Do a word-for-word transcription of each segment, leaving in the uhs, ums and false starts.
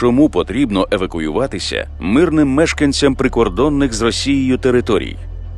Чому потрібно евакуюватися мирним мешканцям прикордонних з Росією територій?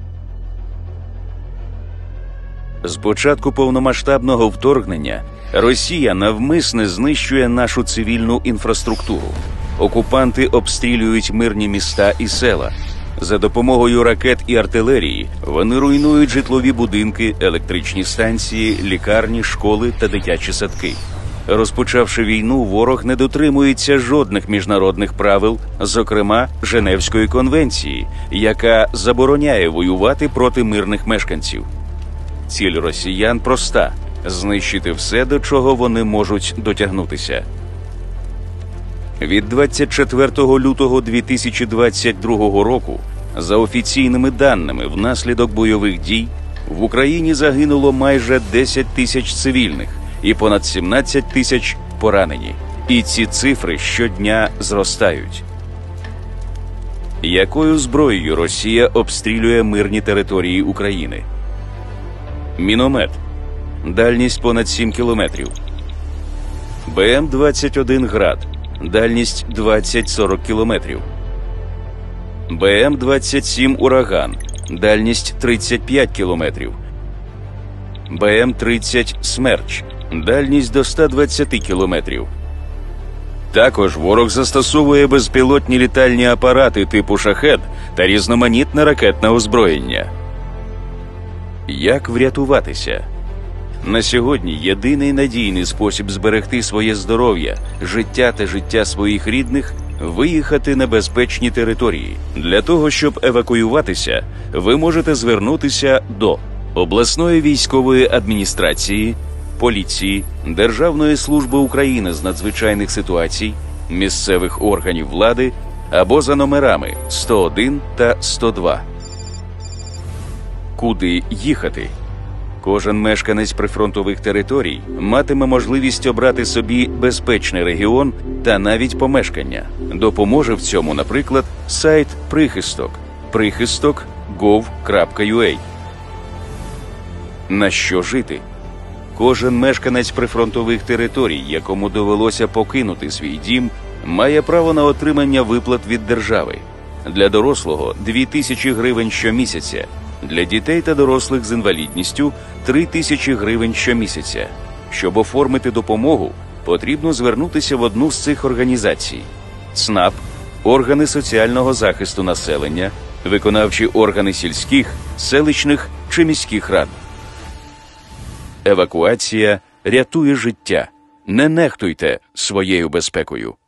З початку повномасштабного вторгнення Росія навмисне знищує нашу цивільну інфраструктуру. Окупанти обстрілюють мирні міста і села. За допомогою ракет і артилерії вони руйнують житлові будинки, електричні станції, лікарні, школи та дитячі садки. Розпочавши війну, ворог не дотримується жодних міжнародних правил, зокрема Женевської конвенції, яка забороняє воювати проти мирних мешканців. Ціль росіян проста – знищити все, до чого вони можуть дотягнутися. Від двадцять четвертого лютого дві тисячі двадцять другого року, за офіційними даними, внаслідок бойових дій в Україні загинуло майже десять тисяч цивільних і понад сімнадцять тисяч поранені. І ці цифри щодня зростають. Якою зброєю Росія обстрілює мирні території України? Міномет. Дальність понад сім кілометрів. Бе ем двадцять один «Град». Дальність двадцять сорок кілометрів. Бе ем двадцять сім «Ураган». Дальність тридцять п'ять кілометрів. Бе ем тридцять «Смерч». Дальність до ста двадцяти кілометрів. Також ворог застосовує безпілотні літальні апарати типу «Шахед» та різноманітне ракетне озброєння. Як врятуватися? На сьогодні єдиний надійний спосіб зберегти своє здоров'я, життя та життя своїх рідних – виїхати на безпечні території. Для того, щоб евакуюватися, ви можете звернутися до обласної військової адміністрації, поліції, Державної служби України з надзвичайних ситуацій, місцевих органів влади або за номерами сто один та сто два. Куди їхати? Кожен мешканець прифронтових територій матиме можливість обрати собі безпечний регіон та навіть помешкання. Допоможе в цьому, наприклад, сайт «Прихисток» прихисток крапка гов крапка ю а. На що жити? Кожен мешканець прифронтових територій, якому довелося покинути свій дім, має право на отримання виплат від держави. Для дорослого – дві тисячі гривень щомісяця, для дітей та дорослих з інвалідністю – три тисячі гривень щомісяця. Щоб оформити допомогу, потрібно звернутися в одну з цих організацій: ЦНАП, органи соціального захисту населення, виконавчі органи сільських, селищних чи міських рад. Евакуація рятує життя. Не нехтуйте своєю безпекою.